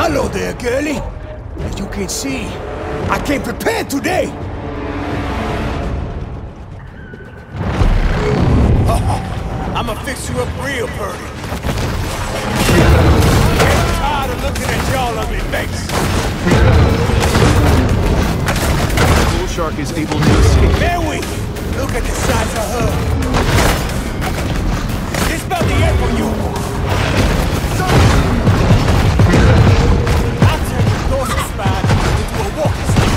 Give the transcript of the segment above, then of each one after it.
Hello there, girlie. As you can see, I came prepared today. I'ma fix you up real pretty. I'm tired of looking at y'all ugly face. Bull Shark is able to escape. There we look at the size of her. It's about the end for you. I'll turn your dorsal spine into a walking stick.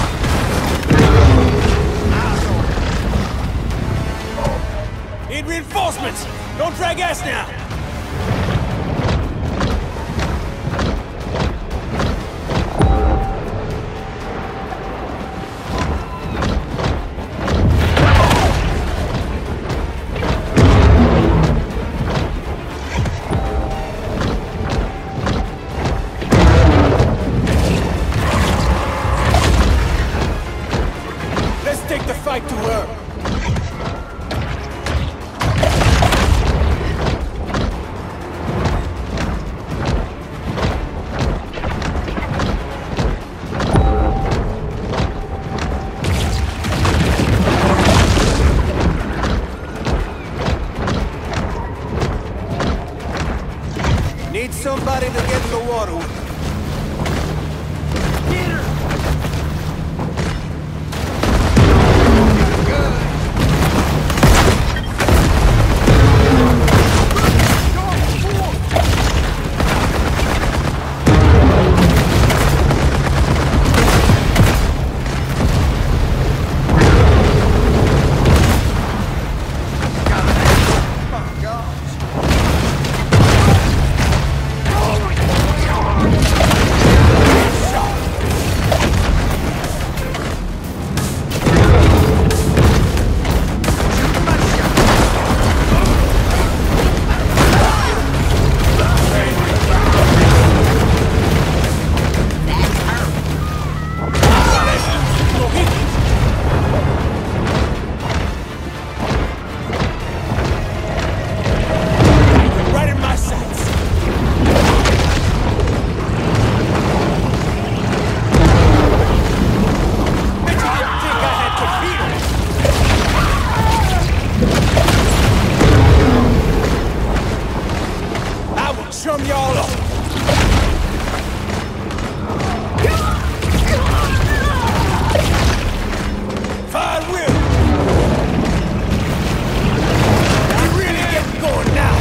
Need reinforcements. Don't drag ass now. Let's take the fight to her. Need somebody to get in the water with. Get her! Chum y'all up. Fine will. We really getting going now.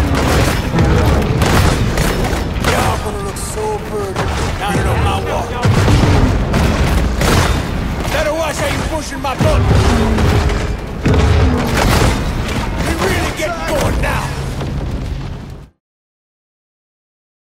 Y'all gonna look so pretty down on my wall. Better watch how you pushing my boat.